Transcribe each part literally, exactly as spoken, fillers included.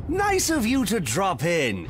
Nice of you to drop in.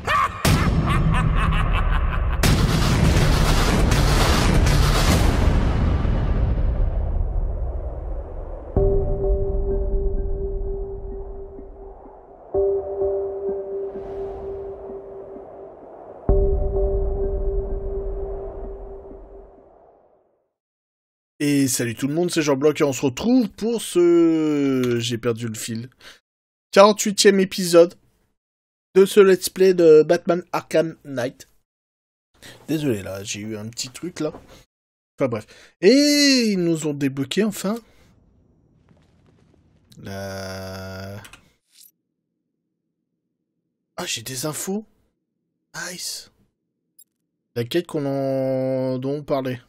Et salut tout le monde, c'est Jean-Bloc et on se retrouve pour ce... J'ai perdu le fil. quarante-huitième épisode de ce let's play de Batman Arkham Knight. Désolé là, j'ai eu un petit truc là. Enfin bref. Et ils nous ont débloqué enfin. La... Ah, j'ai des infos. Nice. La quête qu'on en... dont on parlait.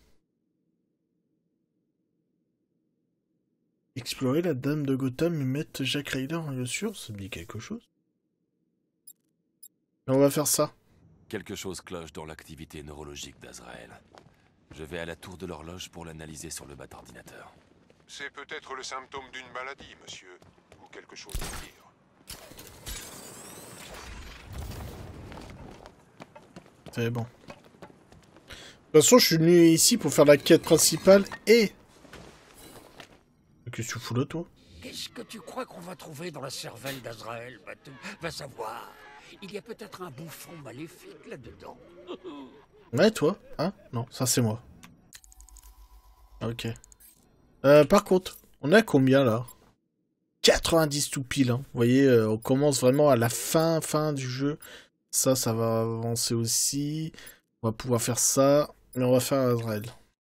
Explorer la Dame de Gotham et mettre Jack Ryder en lieu sûr, ça me dit quelque chose. Mais on va faire ça. Quelque chose cloche dans l'activité neurologique d'Azrael. Je vais à la tour de l'horloge pour l'analyser sur le bat-ordinateur. C'est peut-être le symptôme d'une maladie, monsieur. Ou quelque chose de pire. C'est bon. De toute façon, je suis venu ici pour faire la quête principale et... Qu'est-ce que tu fous là, toi? Qu'est-ce que tu crois qu'on va trouver dans la cervelle d'Azrael, Batou? Va savoir. Il y a peut-être un bouffon maléfique là-dedans. Ouais, toi? Hein? Non, ça c'est moi. Ok. Euh, par contre, on a combien, là? quatre-vingt-dix tout pile, hein. Vous voyez, euh, on commence vraiment à la fin, fin du jeu. Ça, ça va avancer aussi. On va pouvoir faire ça. Mais on va faire Azrael.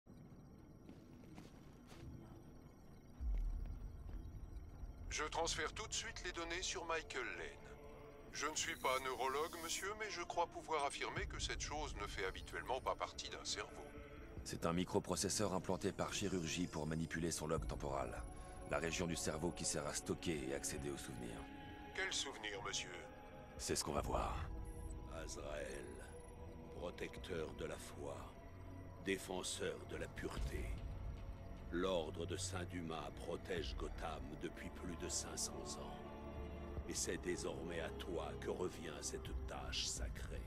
Je transfère tout de suite les données sur Michael Lane. Je ne suis pas neurologue, monsieur, mais je crois pouvoir affirmer que cette chose ne fait habituellement pas partie d'un cerveau. C'est un microprocesseur implanté par chirurgie pour manipuler son lobe temporal, la région du cerveau qui sert à stocker et accéder aux souvenirs. Quel souvenir, monsieur? C'est ce qu'on va voir. Azrael, protecteur de la foi, défenseur de la pureté. L'ordre de Saint-Dumas protège Gotham depuis plus de cinq cents ans. Et c'est désormais à toi que revient cette tâche sacrée.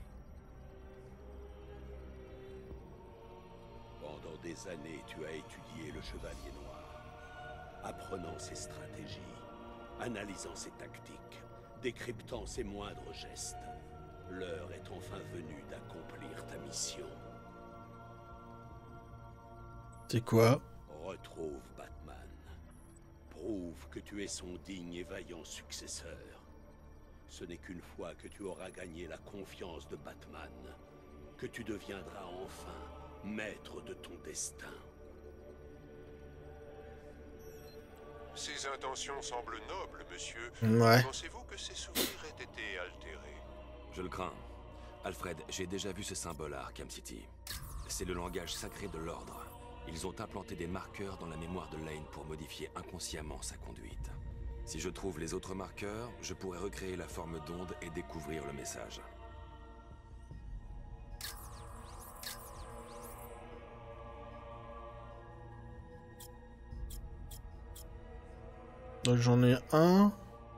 Pendant des années, tu as étudié le Chevalier Noir, apprenant ses stratégies, analysant ses tactiques, décryptant ses moindres gestes. L'heure est enfin venue d'accomplir ta mission. C'est quoi? Retrouve Batman. Prouve que tu es son digne et vaillant successeur. Ce n'est qu'une fois que tu auras gagné la confiance de Batman que tu deviendras enfin maître de ton destin. Ces intentions semblent nobles, monsieur. Ouais. Pensez-vous que ces souvenirs aient été altérés? Je le crains. Alfred, j'ai déjà vu ce symbole à Arkham City. C'est le langage sacré de l'ordre. Ils ont implanté des marqueurs dans la mémoire de Lane pour modifier inconsciemment sa conduite. Si je trouve les autres marqueurs, je pourrai recréer la forme d'onde et découvrir le message. Donc j'en ai un.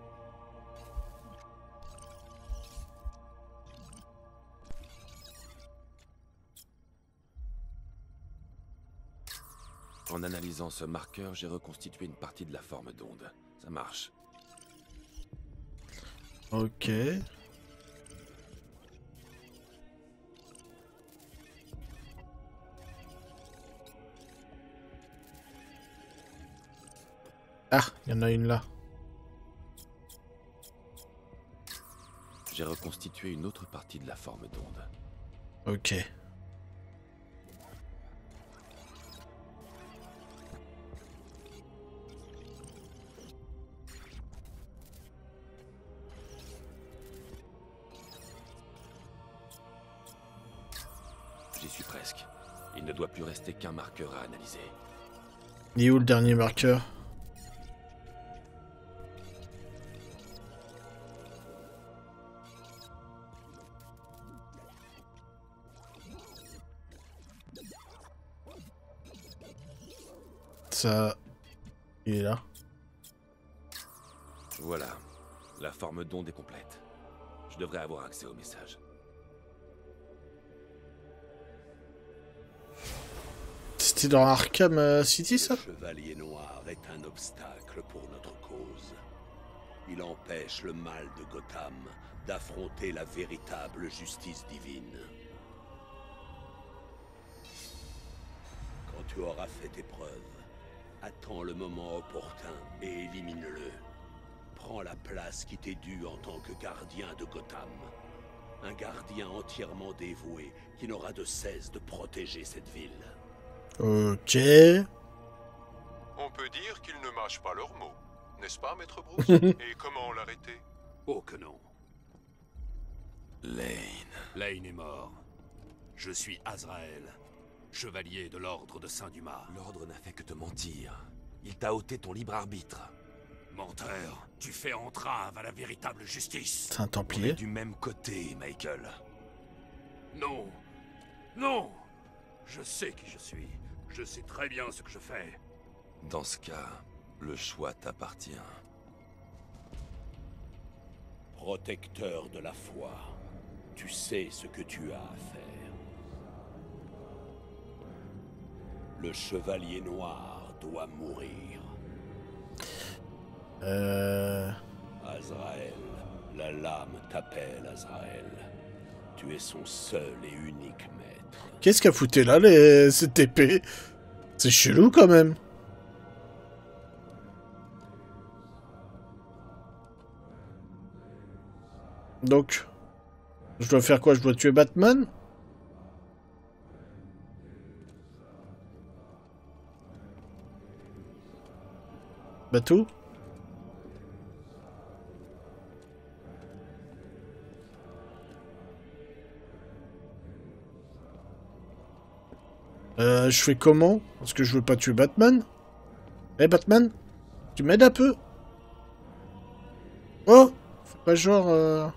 En analysant ce marqueur, j'ai reconstitué une partie de la forme d'onde. Ça marche. Ok. Ah, il y en a une là. J'ai reconstitué une autre partie de la forme d'onde. Ok. J'y suis presque. Il ne doit plus rester qu'un marqueur à analyser. Il est où le dernier marqueur? Ça... Il est là. Voilà. La forme d'onde est complète. Je devrais avoir accès au message. C'était dans Arkham euh, City, ça? Le Chevalier Noir est un obstacle pour notre cause. Il empêche le mal de Gotham d'affronter la véritable justice divine. Quand tu auras fait tes preuves, attends le moment opportun et élimine-le. Prends la place qui t'est due en tant que gardien de Gotham. Un gardien entièrement dévoué qui n'aura de cesse de protéger cette ville. Ok. On peut dire qu'ils ne mâchent pas leurs mots, n'est-ce pas, Maître Bruce? Et comment l'arrêter? Oh que non. Lane... Lane est mort. Je suis Azrael, chevalier de l'ordre de Saint-Dumas. L'ordre n'a fait que te mentir. Il t'a ôté ton libre arbitre. Menteur, tu fais entrave à la véritable justice. C'est un On est templier. du même côté, Michael. Non. Non. Je sais qui je suis. Je sais très bien ce que je fais. Dans ce cas, le choix t'appartient. Protecteur de la foi, tu sais ce que tu as à faire. Le Chevalier Noir doit mourir. Euh... Azrael, la lame t'appelle, Azrael. Tu es son seul et unique maître. Qu'est-ce qu'a fouté là, les... cette épée? C'est chelou, quand même. Donc... Je dois faire quoi? Je dois tuer Batman? Bateau? Euh, je fais comment? Parce que je veux pas tuer Batman. Eh Batman? Tu m'aides un peu? Oh! Fais pas genre... Euh...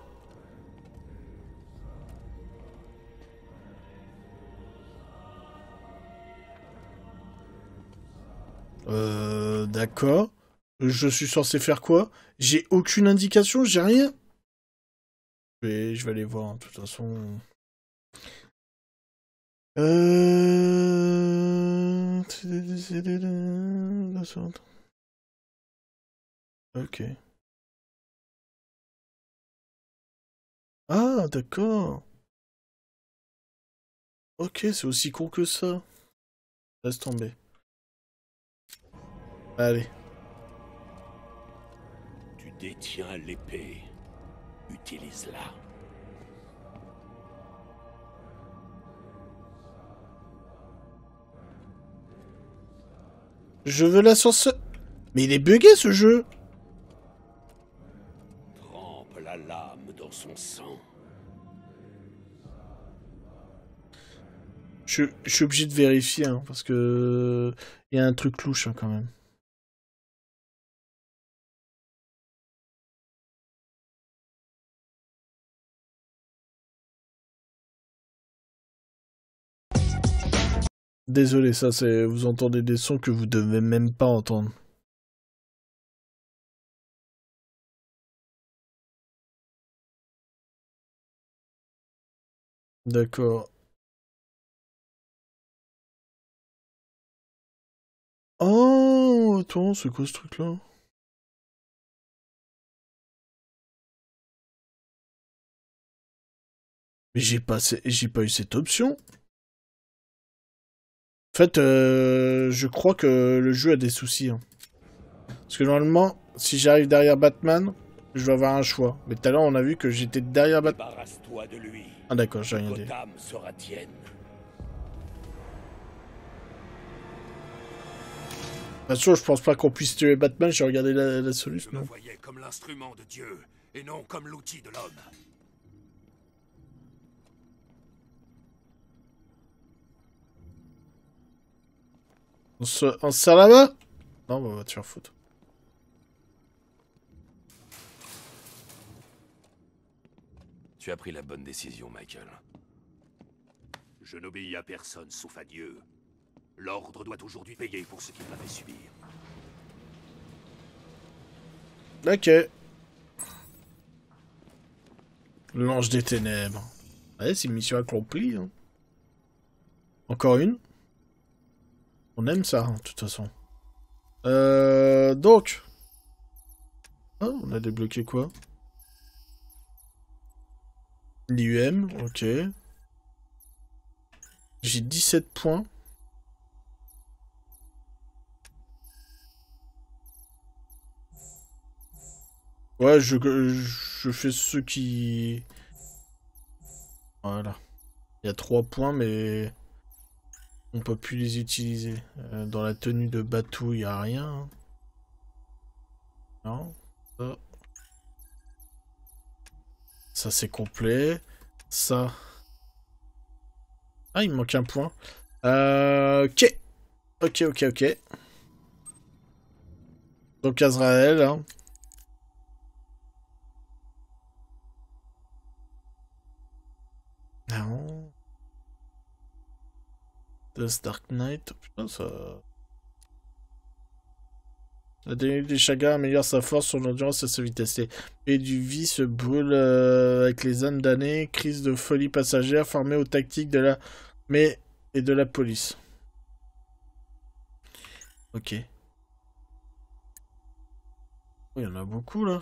Euh... D'accord. Je suis censé faire quoi? J'ai aucune indication, j'ai rien. Je vais, je vais aller voir, hein, de toute façon... Euh... Ok. Ah, d'accord. Ok, c'est aussi con que ça. Laisse tomber. Allez. Tu détiens l'épée. Utilise-la. Je veux l'ascenseur. Mais il est bugué ce jeu. Trempe la lame dans son sang. Je, je suis obligé de vérifier, hein, parce que... Il y a un truc louche, hein, quand même. Désolé, ça, c'est... Vous entendez des sons que vous devez même pas entendre. D'accord. Oh, attends, c'est quoi ce truc-là? Mais j'ai pas, j'ai pas eu cette option. En fait, euh, je crois que le jeu a des soucis. Hein. Parce que normalement, si j'arrive derrière Batman, je dois avoir un choix. Mais tout à l'heure, on a vu que j'étais derrière Batman. Débarrasse-toi de lui. Ah d'accord, j'ai rien dit. Gotham sera tienne. Bien sûr, je pense pas qu'on puisse tuer Batman, j'ai regardé la, la solution. Je me voyais comme l'instrument de Dieu, et non comme l'outil de l'homme. On se, on se sert là-bas? Non, bah, on va te faire foutre. Tu as pris la bonne décision, Michael. Je n'obéis à personne sauf à Dieu. L'ordre doit aujourd'hui payer pour ce qu'il m'a fait subir. Ok. L'ange des ténèbres. Ouais, c'est une mission accomplie. Hein. Encore une. On aime ça, hein, de toute façon. Euh, donc. Oh, on a débloqué quoi? L'I U M, ok. J'ai dix-sept points. Ouais, je, je fais ceux qui... Voilà. Il y a trois points, mais... On peut plus les utiliser. Euh, dans la tenue de Batou, il n'y a rien. Hein. Non. Ça, ça c'est complet. Ça... Ah, il me manque un point. Euh, ok. Ok, ok, ok. Donc Azrael, hein. Non. The Dark Knight. Putain, ça... La technique des Chagas améliore sa force, son endurance et sa vitesse. Et du vie se brûle euh, avec les âmes damnées. Crise de folie passagère formée aux tactiques de la... Mais... et de la police. Ok. Il y en a beaucoup, là.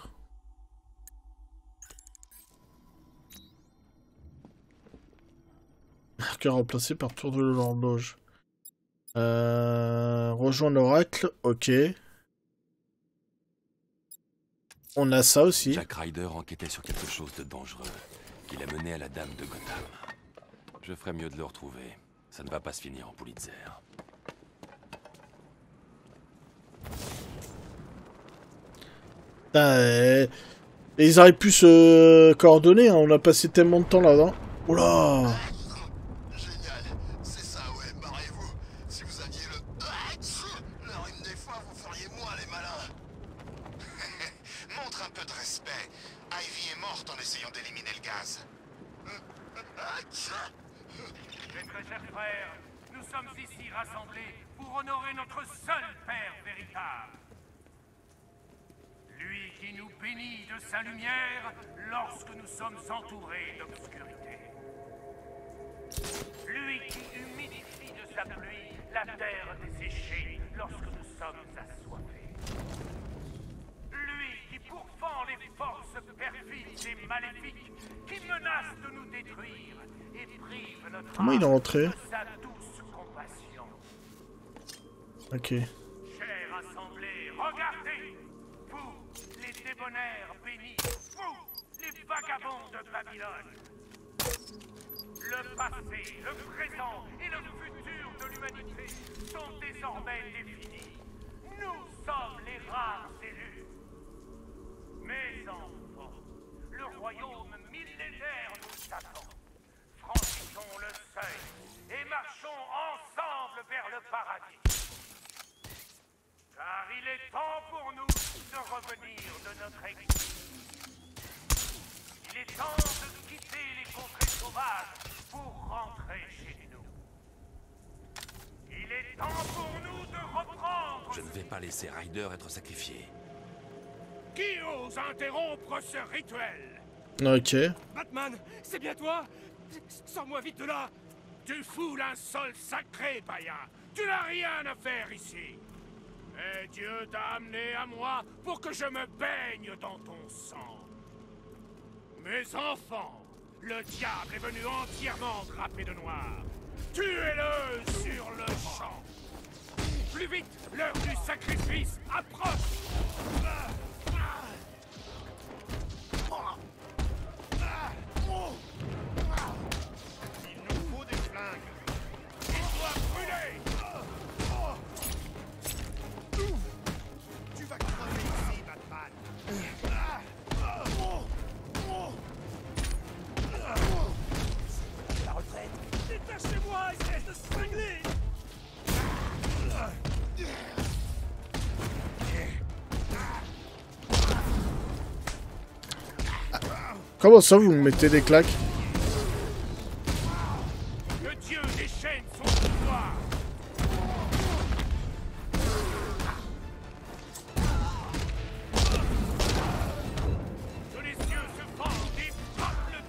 Marqueur remplacé par tour de l'horloge. Euh... Rejoindre l'oracle, ok. On a ça aussi. Jack Ryder enquêtait sur quelque chose de dangereux qui l'a mené à la Dame de Gotham. Je ferais mieux de le retrouver. Ça ne va pas se finir en Pulitzer. Putain, et... et ils auraient pu se coordonner, hein. On a passé tellement de temps là-dedans. Oula! Génial, c'est ça, ouais, barrez-vous. Si vous aviez le... le rhume des fois, vous feriez moins les malins. Montre un peu de respect. Ivy est morte en essayant d'éliminer le gaz. Mes très chers frères, nous sommes ici rassemblés pour honorer notre seul Père véritable. Lui qui nous bénit de sa lumière lorsque nous sommes entourés d'obscurité. Lui qui humidifie de sa pluie la terre desséchée lorsque nous sommes assoiffés. Lui qui pourfend les forces perfides et maléfiques qui menacent de nous détruire et prive notre Comment il est rentré? de sa douce compassion. Ok. Chère assemblée, regardez! Vous, les débonnaires bénis, vous, les vagabonds de Babylone. Le passé, le présent et le futur de l'humanité sont désormais définis. Nous sommes les rares élus. Mes enfants, le royaume millénaire nous attend. Franchissons le seuil et marchons ensemble vers le paradis. Car il est temps pour nous de revenir de notre exil. Il est temps de quitter les contrées sauvages pour rentrer chez nous. Il est temps pour nous de reprendre... Je ne vais pas laisser Ryder être sacrifié. Qui ose interrompre ce rituel? Ok. Batman, c'est bien toi? Sors-moi vite de là! Tu fous l'insol sacré, païen! Tu n'as rien à faire ici! Et Dieu t'a amené à moi pour que je me baigne dans ton sang. Mes enfants, le diable est venu entièrement drapé de noir. Tuez-le sur le champ! Plus vite, l'heure du sacrifice approche! Il nous faut des flingues. Il doit brûler. Tu vas crever ici, Batman. La retraite. Détachez-moi, espèce de cinglé. Comment ça, vous me mettez des claques? Que Dieu déchaîne son pouvoir. Que les cieux se fendent et frappent le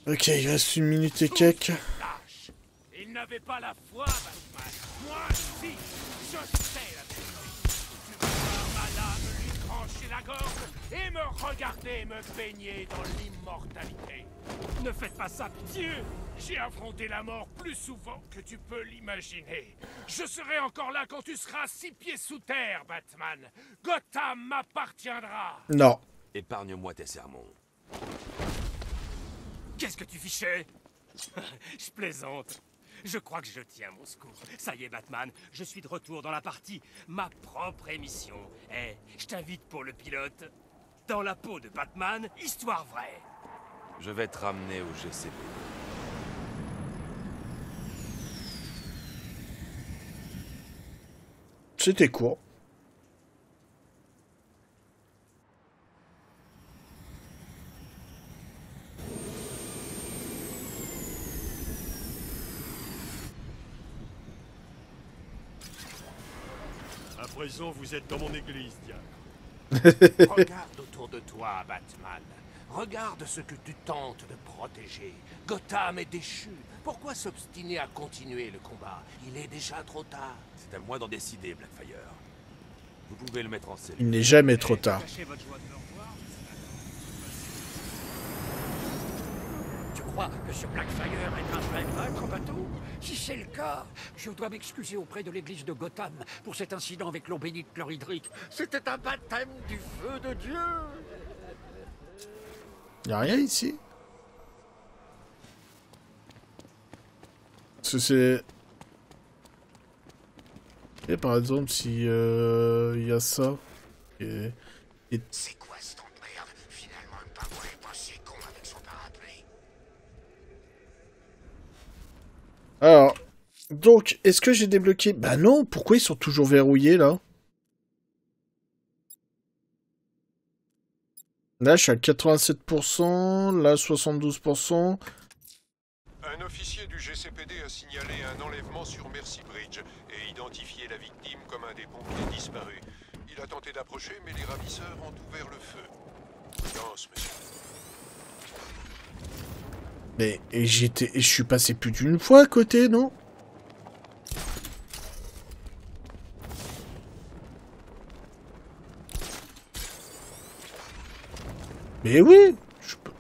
Ok, il reste une minute et quelques. Lâche. Il n'avait pas la foi, Batman. Moi, si, je sais la vérité. Tu vas voir ma lame lui trancher la gorge et me regarder me baigner dans l'immortalité. Ne faites pas ça, pitié. J'ai affronté la mort plus souvent que tu peux l'imaginer. Je serai encore là quand tu seras six pieds sous terre, Batman. Gotham m'appartiendra. Non. Épargne-moi tes sermons. Qu'est-ce que tu fichais? Je plaisante. Je crois que je tiens mon secours. Ça y est, Batman, je suis de retour dans la partie. Ma propre émission. Eh, je t'invite pour le pilote. Dans la peau de Batman, histoire vraie. Je vais te ramener au G C P D. C'était court. À présent, vous êtes dans mon église, diable. Regarde autour de toi, Batman. Regarde ce que tu tentes de protéger. Gotham est déchu. Pourquoi s'obstiner à continuer le combat? Il est déjà trop tard. C'est à moi d'en décider, Blackfire. Vous pouvez le mettre en scellé. Il n'est jamais trop tard. Tu crois que ce Blackfire est un vrai maître bateau? Si c'est le cas, je dois m'excuser auprès de l'église de Gotham pour cet incident avec l'eau bénite chlorhydrique. C'était un baptême du feu de Dieu. Y'a rien ici. Parce que c'est... Et par exemple, si euh, y a ça... Et... et... C'est quoi cette merde? Finalement, un pingouin est pas si con avec son parapluie. Alors... Donc, est-ce que j'ai débloqué... Bah non, pourquoi ils sont toujours verrouillés, là? Là, je suis à quatre-vingt-sept pour cent, là, soixante-douze pour cent. Un officier du G C P D a signalé un enlèvement sur Mercy Bridge et identifié la victime comme un des pompiers disparus. Il a tenté d'approcher, mais les ravisseurs ont ouvert le feu. Prudence, monsieur. Mais et j'étais, et je suis passé plus d'une fois à côté, non? Mais oui, je peux...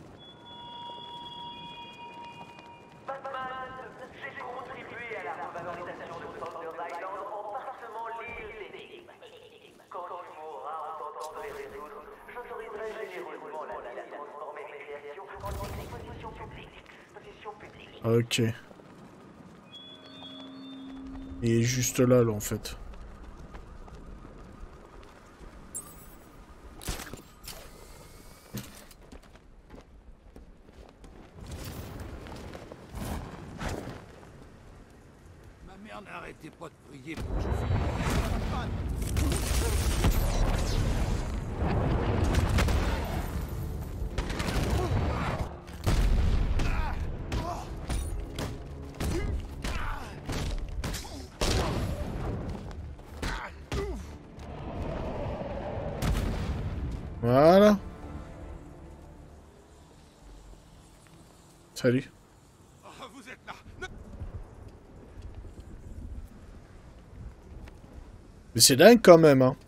J'ai contribué à la revalorisation de Founders Island en parsemant l'île d'énigmes. Quand tu mourras en tentant de les résoudre, j'autoriserai généreusement la ville à transformer mes créations en exposition publique. Exposition publique. Ok. Il est juste là, là, en fait. N'arrêtez pas de prier pour que je finisse. Voilà. Salut. Vous êtes là. Mais c'est dingue quand même, hein.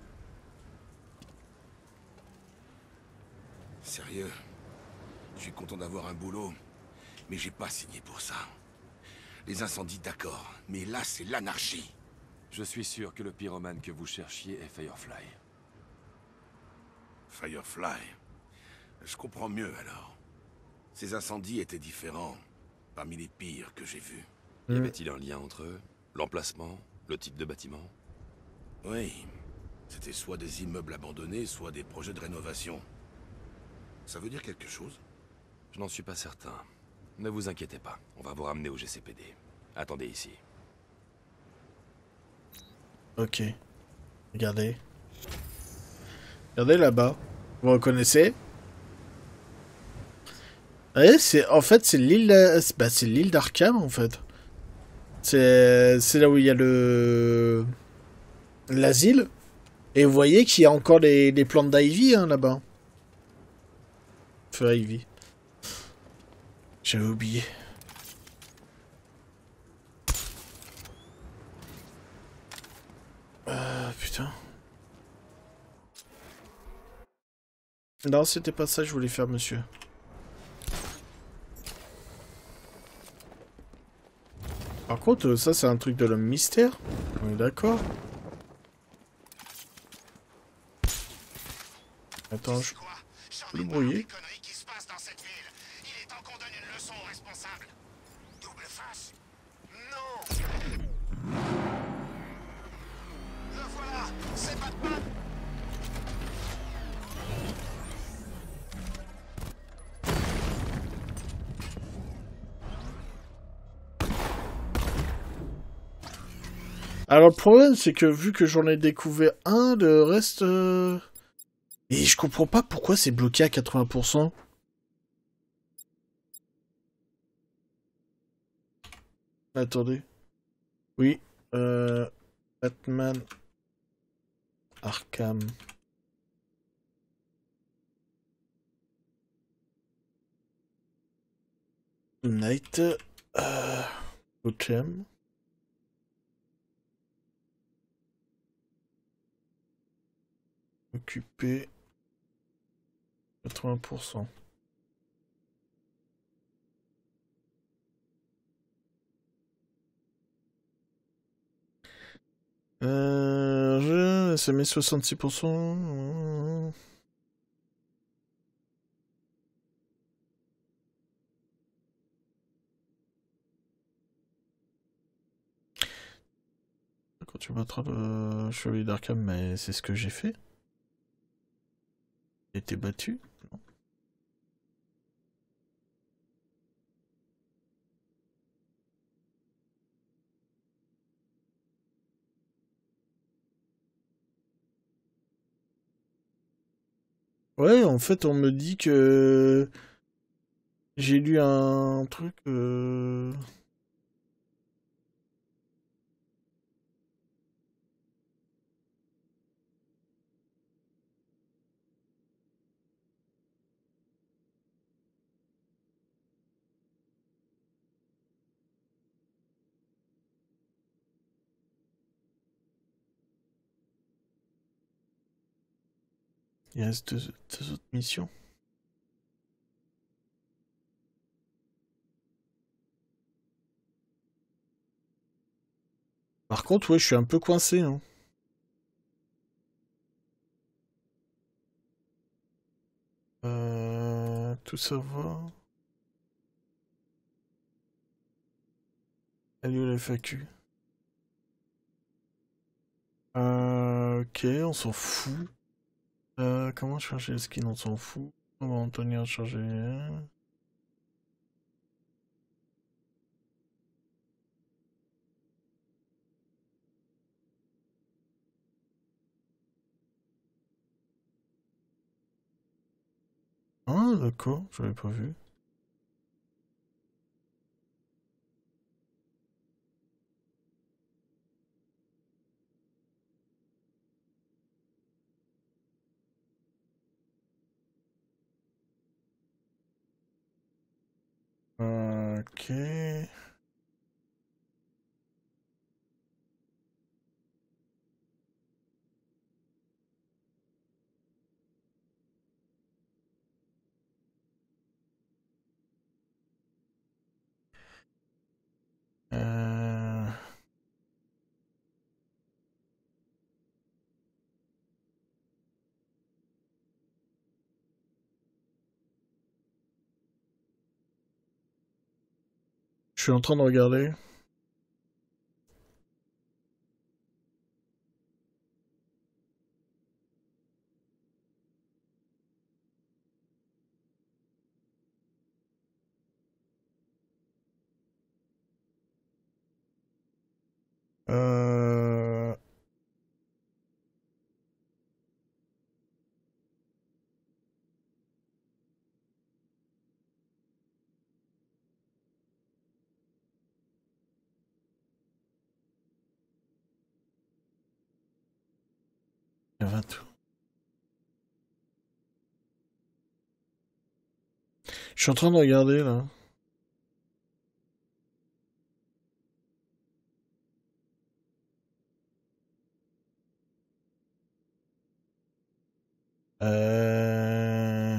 Sérieux? Je suis content d'avoir un boulot, mais j'ai pas signé pour ça. Les incendies, d'accord, mais là, c'est l'anarchie. Je suis sûr que le pyromane que vous cherchiez est Firefly. Firefly. Je comprends mieux, alors. Ces incendies étaient différents, parmi les pires que j'ai vus. Y avait-il un lien entre eux? L'emplacement? Le type de bâtiment? Oui. C'était soit des immeubles abandonnés, soit des projets de rénovation. Ça veut dire quelque chose? Je n'en suis pas certain. Ne vous inquiétez pas, on va vous ramener au G C P D. Attendez ici. Ok. Regardez. Regardez là-bas. Vous reconnaissez? Ouais, c'est... En fait, c'est l'île... Bah, c'est l'île d'Arkham, en fait. C'est... C'est là où il y a le... l'asile. Et vous voyez qu'il y a encore les, les plantes d'Ivy, hein, là-bas. Feu Ivy. J'avais oublié. Euh, putain. Non, c'était pas ça que je voulais faire, monsieur. Par contre, ça, c'est un truc de l'homme mystère. On est d'accord. Attends, je peux le brouiller. Alors le problème, c'est que vu que j'en ai découvert un, le reste... Euh... Et je comprends pas pourquoi c'est bloqué à quatre-vingts pour cent. Attendez. Oui. Euh... Batman... Arkham... Knight... Euh... Gotham... Occupé... quatre-vingts pour cent. Euh... Ça met soixante-six pour cent... Quand tu battras le chevalier d'Arkham, mais c'est ce que j'ai fait. J'ai été battu. Non. Ouais, en fait, on me dit que j'ai lu un truc. Euh... Il reste deux, deux autres missions. Par contre, ouais, je suis un peu coincé. Hein. Euh, tout ça va. Elle est où la F A Q? Euh, ok, on s'en fout. Euh, comment charger le skin? On s'en fout. On va Anthony en charger. Ah, d'accord, j'avais pas vu. Ok. Euh... Je suis en train de regarder. Euh... Il y a tout. Je suis en train de regarder là. Euh...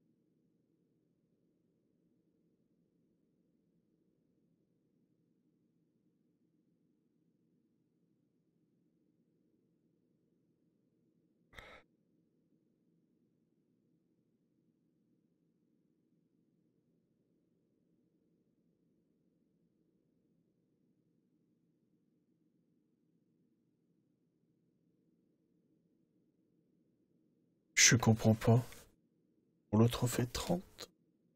Je comprends pas. Pour l'autre, on fait trente.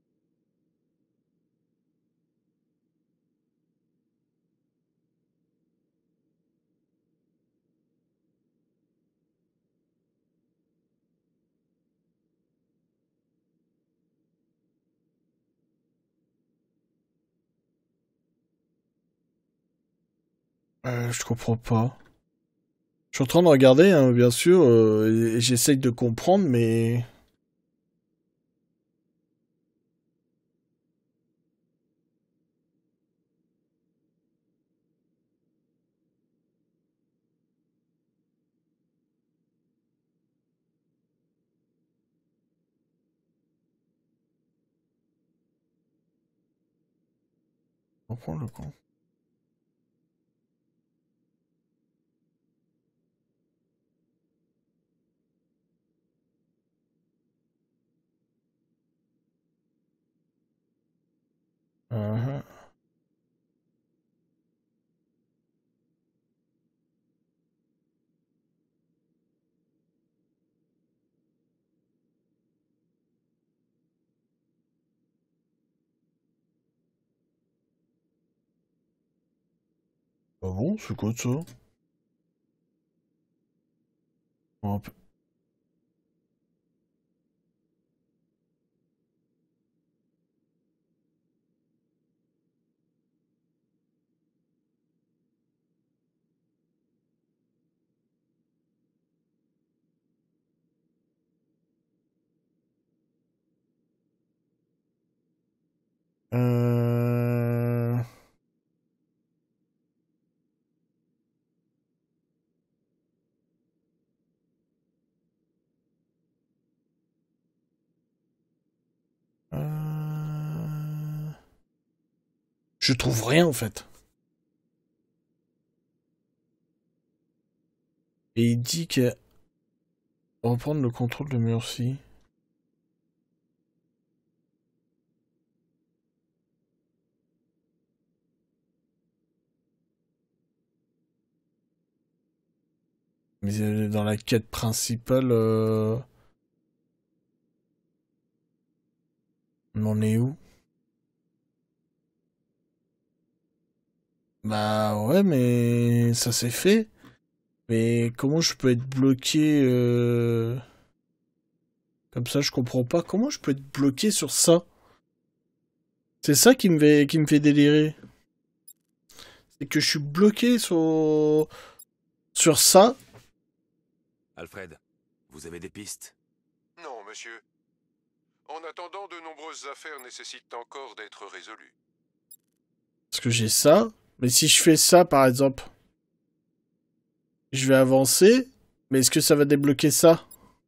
Euh, je comprends pas. Je suis en train de regarder, hein, bien sûr, euh, et j'essaye de comprendre, mais... On prend le compte. Uh-huh. Ah bon, c'est quoi ça? On peut- Euh... Euh... Je trouve rien, en fait. Et il dit que... Reprendre le contrôle de Murphy. Mais euh, dans la quête principale... Euh... On en est où? Bah ouais, mais ça s'est fait. Mais comment je peux être bloqué euh... comme ça, je comprends pas. Comment je peux être bloqué sur ça? C'est ça qui me fait, qui me fait délirer. C'est que je suis bloqué sur... sur ça. Alfred, vous avez des pistes? Non, monsieur. En attendant, de nombreuses affaires nécessitent encore d'être résolues. Parce que j'ai ça. Mais si je fais ça, par exemple, je vais avancer. Mais est-ce que ça va débloquer ça?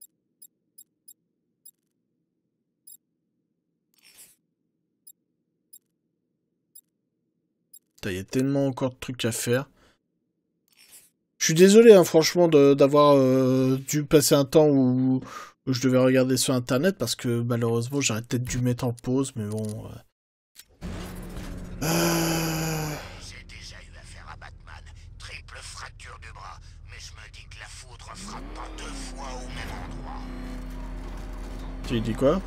Il y a tellement encore de trucs à faire. Je suis désolé, hein, franchement, d'avoir euh, dû passer un temps où, où je devais regarder sur Internet, parce que malheureusement, j'aurais peut-être dû mettre en pause, mais bon... Euh... Euh... J'ai déjà eu affaire à Batman. Triple fracture du bras. Mais je me dis que la foudre frappe pas deux fois au même endroit. Tu dis quoi?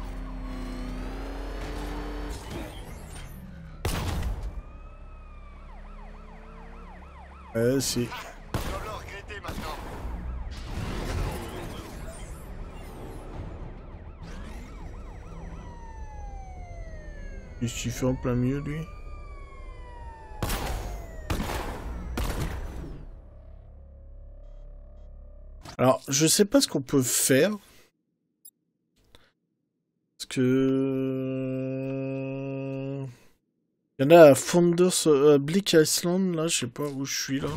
Euh, si. Qu'est-ce qu'il fait en plein milieu, lui? Alors, je sais pas ce qu'on peut faire. Parce que... Il y en a à Founders, euh, Bleak Island, là, je sais pas où je suis, là.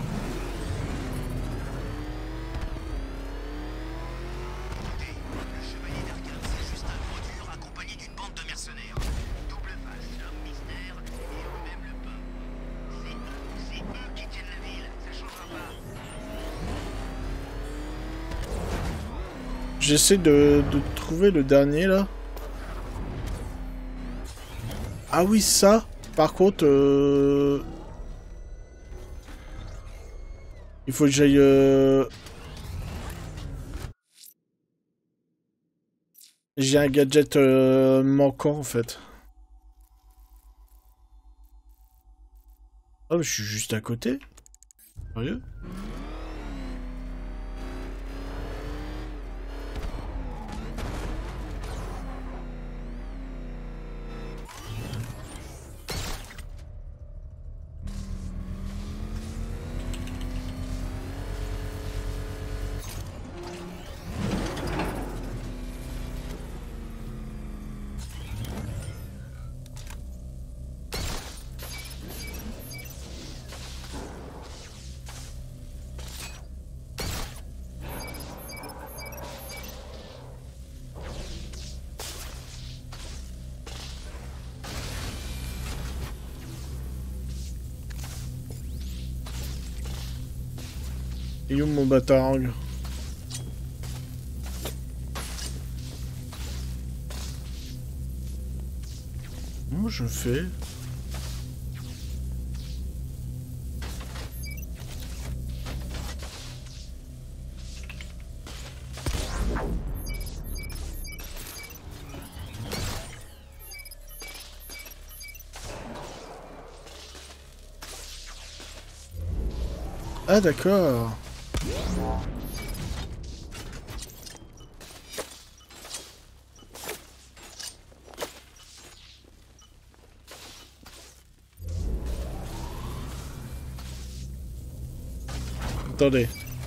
j'essaie de, de trouver le dernier là. Ah oui, ça. Par contre, euh... il faut que j'aille. Euh... J'ai un gadget euh, manquant en fait. Oh, mais je suis juste à côté. Sérieux? Et où mon bâtard? Comment je fais? Ah d'accord. Attendez.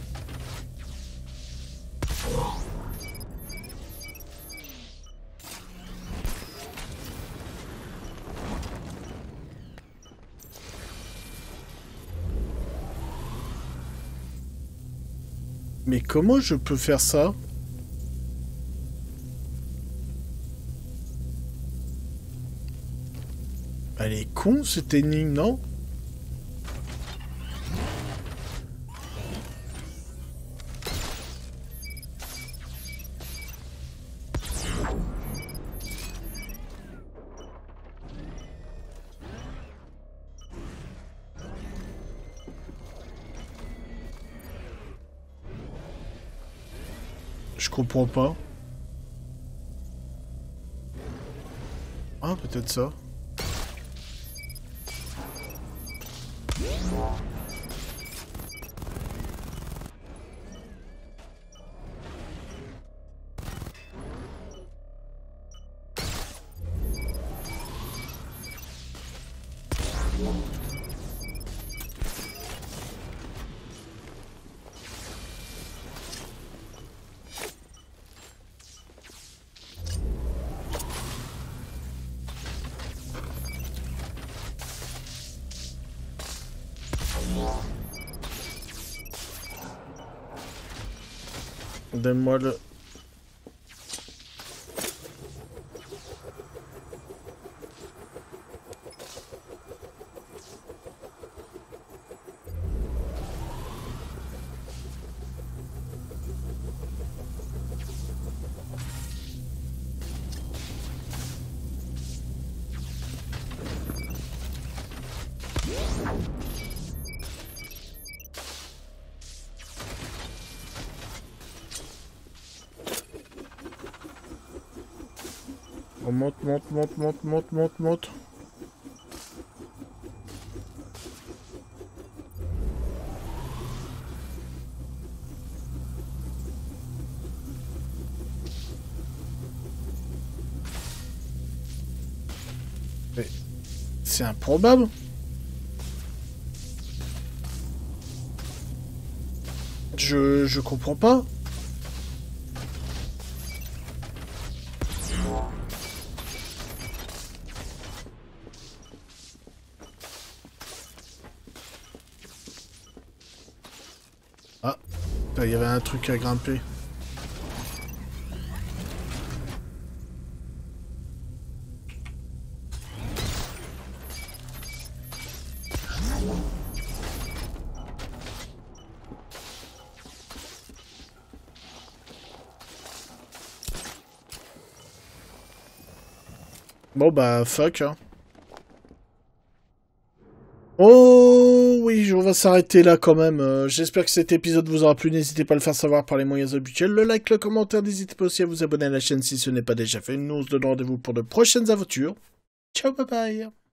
Mais comment je peux faire ça? Elle est con cette énigme, non? Je comprends pas. Ah, peut-être ça. Donne-moi le... On monte, monte, monte, monte, monte, monte, monte. Mais c'est improbable. Je, je comprends pas. Ah, il y avait un truc à grimper. Bon bah fuck hein. Oh oui, on va s'arrêter là quand même. Euh, J'espère que cet épisode vous aura plu. N'hésitez pas à le faire savoir par les moyens habituels. Le like, le commentaire, n'hésitez pas aussi à vous abonner à la chaîne si ce n'est pas déjà fait. Nous on se donne rendez-vous pour de prochaines aventures. Ciao, bye bye.